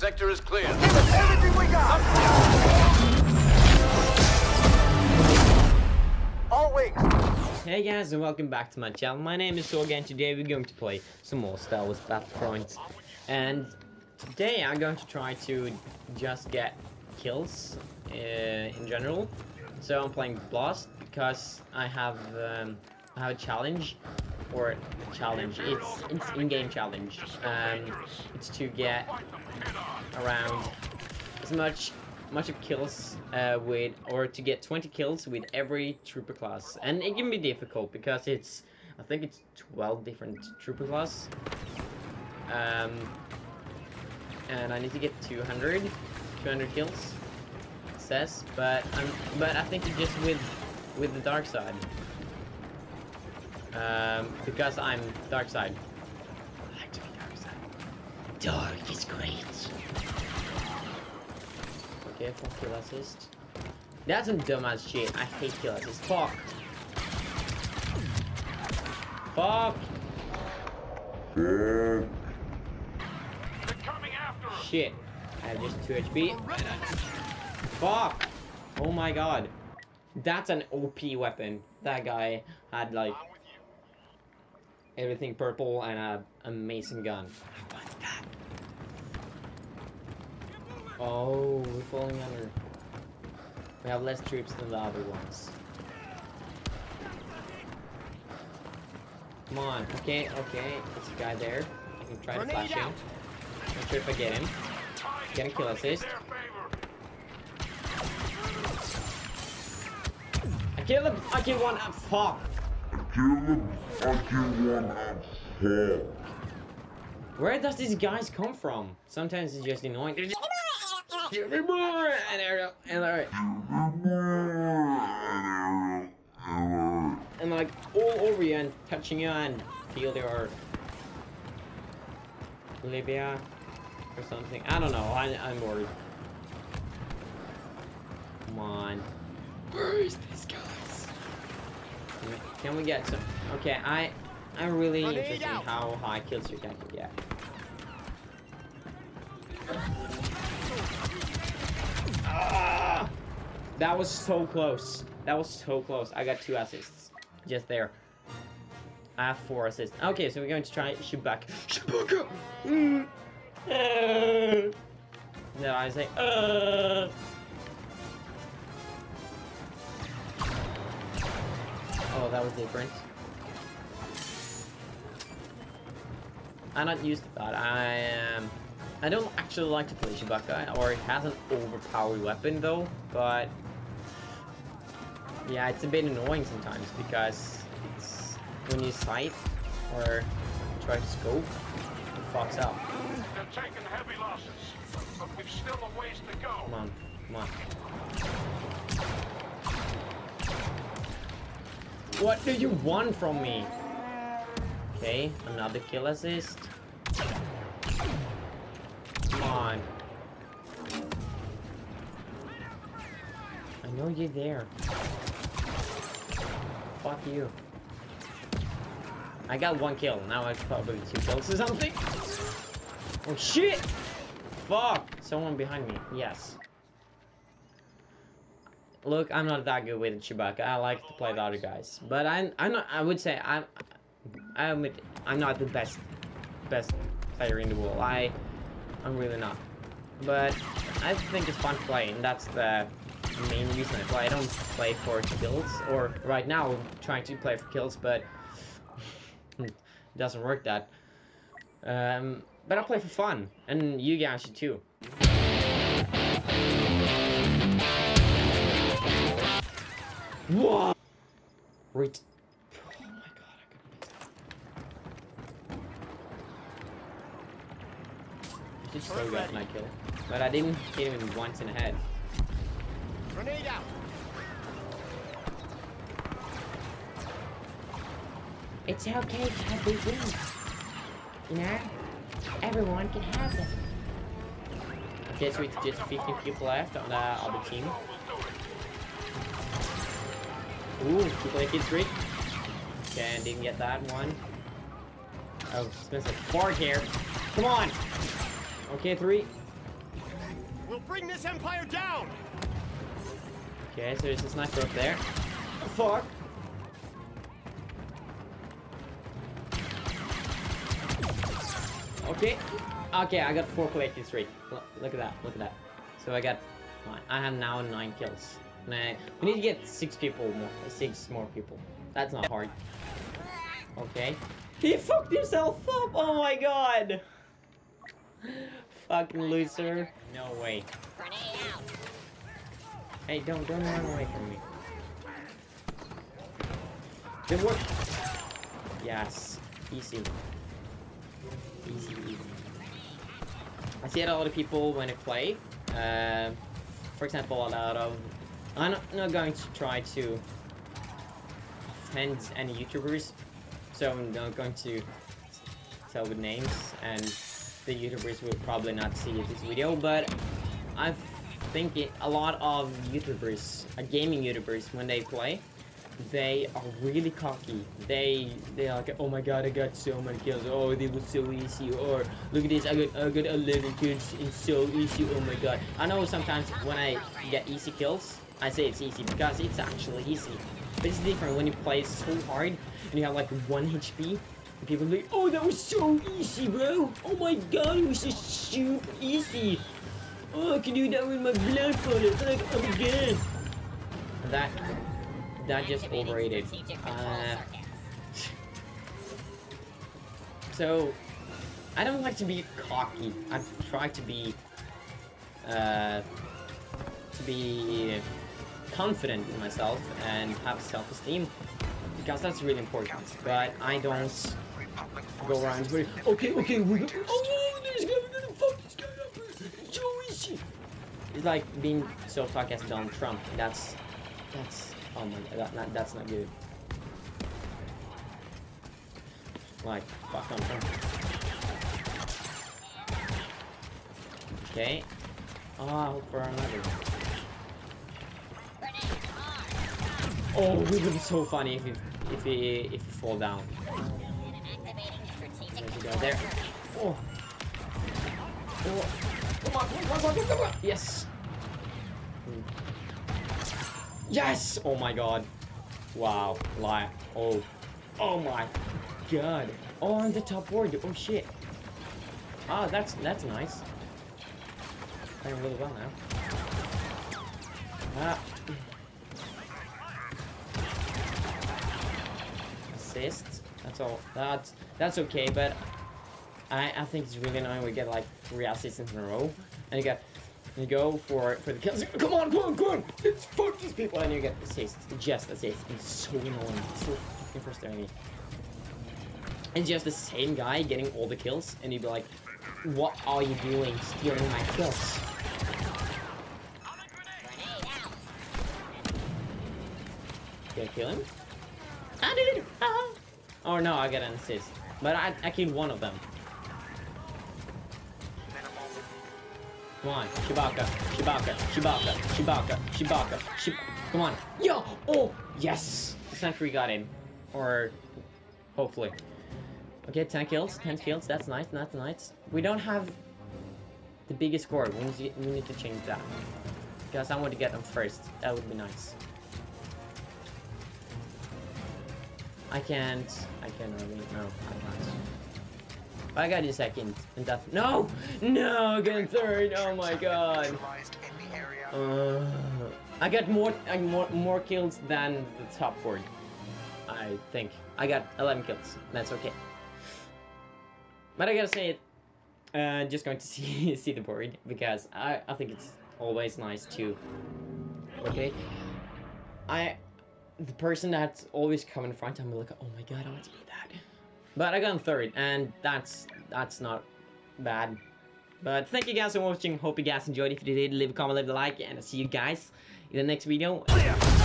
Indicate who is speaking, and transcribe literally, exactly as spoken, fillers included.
Speaker 1: Sector is clear.
Speaker 2: Give us everything we got! All wings.
Speaker 3: Hey guys, and welcome back to my channel. My name is Sorg, and today we're going to play some more Star Wars Battlefront. And today I'm going to try to just get kills uh, in general. So I'm playing Blast because I have um, I have a challenge, or a challenge. It's it's in-game challenge. Um, it's to get around as much much of kills uh, with, or to get twenty kills with every trooper class, and it can be difficult because it's I think it's twelve different trooper class. Um, and I need to get two hundred kills. It says, but I'm but I think it's just with with the dark side. Um, because I'm dark side. I like to be dark side. Dark is great. Okay, fuck kill assist. That's some dumbass shit. I hate kill assist. Fuck. Fuck. Shit. I have just two H P. Fuck. Oh my god. That's an O P weapon. That guy had like everything purple and a amazing gun. I want that. Oh, we're falling under. We have less troops than the other ones. Come on. Okay, okay. There's a guy there. I can try to flash him. Not sure if I get him. Get a kill assist. I killed him! I killed one! Ah, fuck!
Speaker 4: I killed him! I killed one! Ah, fuck!
Speaker 3: Where does these guys come from? Sometimes it's just annoying. They're just and they're, and they're, and like all over you and touching you and feel they are Libya or something. I don't know. I, I'm worried. Come on. Where is this guys? Can we get some? Okay, I I'm really interested in how high kill streak I can get. Ah, that was so close. That was so close. I got two assists just there. I have four assists. Okay, so we're going to try Chewbacca. Chewbacca. Mm. Uh. No, I say. Uh. Oh, that was different. I'm not used to that. I am. Um, I don't actually like to play Chewbacca, or it has an overpowered weapon though. But yeah, it's a bit annoying sometimes because it's when you sight or try to scope, it fucks up.
Speaker 5: They're taking heavy losses, but we've still a ways to go.
Speaker 3: Come on, come on. What do you want from me? Okay, another kill assist. Come on. I know you're there. Fuck you. I got one kill. Now I probably two kills or something. Oh shit! Fuck! Someone behind me. Yes. Look, I'm not that good with Chewbacca. I like to play the other guys, but I'm I'm not. I would say I'm I'm I'm not the best best player in the world. I I'm really not. But I think it's fun to play, and that's the main reason I play. I don't play for kills, or right now I'm trying to play for kills, but it doesn't work that. Um, but I play for fun, and you guys should too. What? Wait. Oh my god, I couldn't miss. I just so got my kill. But I didn't hit him once in the head.
Speaker 2: Grenade out.
Speaker 3: It's okay to have big wins. You know? Everyone can have them. Okay, so it's just fifteen people left on the other team. Ooh, two play kid streak. Okay, and didn't get that one. Oh, Spencer Ford here. Come on! Okay, three.
Speaker 2: We'll bring this empire down.
Speaker 3: Okay, so there's a sniper up there. Fuck. Okay. Okay, I got four collected straight. Look at that. Look at that. So I got. I have now nine kills. Nah, we need to get six people more. Six more people. That's not hard. Okay. He fucked himself up. Oh my god. Fucking loser. No way. Hey, don't don't run away from me. Did work. Yes. Easy. Easy, easy. I see a lot of people when I play. Uh, for example, a lot of. I'm not, not going to try to offend any YouTubers, so I'm not going to tell the names, and the YouTubers will probably not see this video. But I think it, a lot of YouTubers, uh, gaming YouTubers, when they play, they are really cocky. They they are like, oh my god, I got so many kills. Oh, it was so easy. Or look at this, I got I got eleven kills. It's so easy. Oh my god. I know sometimes when I get easy kills, I say it's easy because it's actually easy. But it's different when you play so hard and you have like one H P. And people are like, oh, that was so easy, bro. Oh my god, it was just super easy. Oh, I can do that with my blindfolded. Like, oh my god. That. That just overrated. Uh, so, I don't like to be cocky. I try to be, uh, to be confident in myself and have self-esteem, because that's really important. But I don't go around going, okay, okay, we're gonna, oh, there's gonna be fuck this guy up. It's so easy. It's like being so cocky as Donald Trump. That's, that's. Oh my god, that, that, that's not good. Like, fuck on Trump. Okay. Oh, I'll hope for another. Oh, it would be so funny if he, if he, if he fall down. There's a guy there. Oh. Oh. Come on, come on, come on, come on. Yes. Hmm. Yes! Oh my god. Wow. Lie. Oh. Oh my god. Oh, on the top board. Oh shit. Ah, that's that's nice. Playing really well now. Ah. Assist. That's all. That's that's okay, but I I think it's really annoying. We get like three assists in a row, and you get. You go for for the kills. Come on, come on, come on! Let's fuck these people, and you get assist. Just assist. It's so annoying. It's so fucking frustrating. It's just the same guy getting all the kills, and you'd be like, "What are you doing, stealing my kills?" Did I kill him? I did it. Ah. Oh no, I got an assist, but I I killed one of them. Come on, Chewbacca, Chewbacca, Chewbacca, Chewbacca, Chewbacca, Chewbacca. Come on. Yo! Oh! Yes! The sentry got him. Or, hopefully. Okay, ten kills, ten kills. That's nice, that's nice. We don't have the biggest score. We need to, we need to change that. Because I want to get them first. That would be nice. I can't... I can't really... No, I can't. I got you second, and that no, no, getting third. Oh my god. Uh, I got more, I more, more kills than the top board. I think I got eleven kills. That's okay. But I gotta say it. Uh, just going to see see the board because I I think it's always nice to. Okay. I, the person that's always come in front, I'm like, oh my god, I want to be that. But I got in third, and that's that's not bad. But thank you guys for watching. Hope you guys enjoyed. If you did, leave a comment, leave a like, and I'll see you guys in the next video.